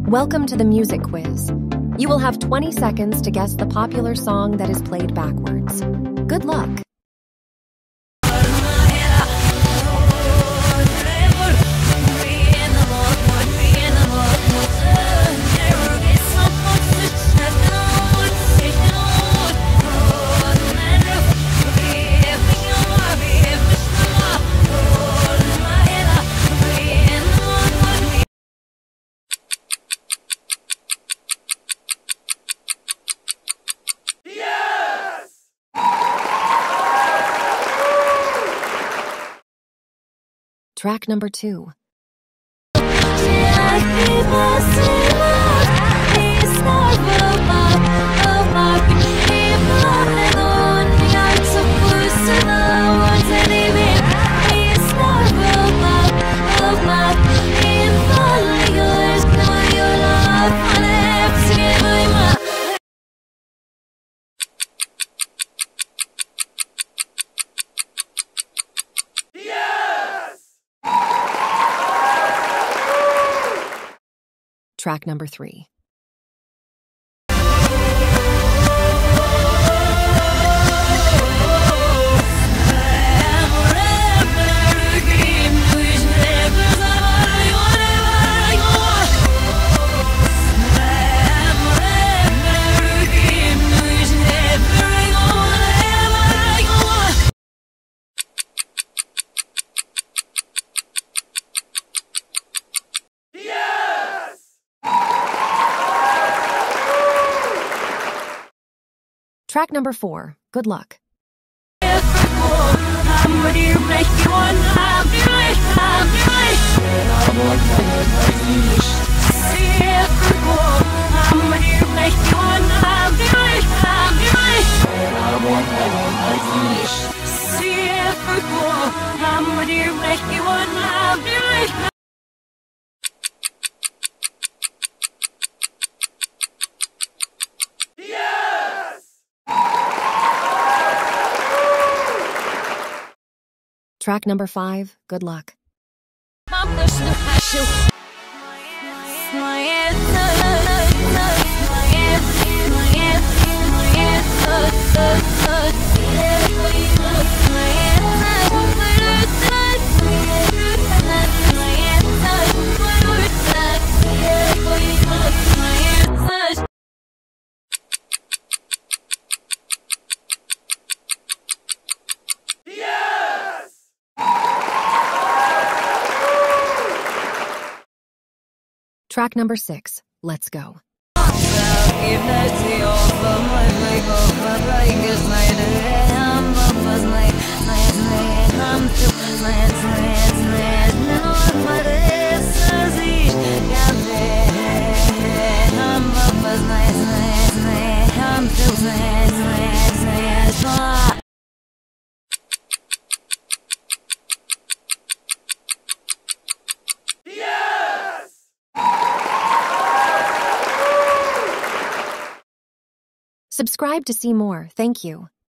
Welcome to the music quiz. You will have 20 seconds to guess the popular song that is played backwards. Good luck. Track number 2. Track number 3. Track number 4. Good luck. Track number 5. Good luck. Track number 6. Let's go. Subscribe to see more. Thank you.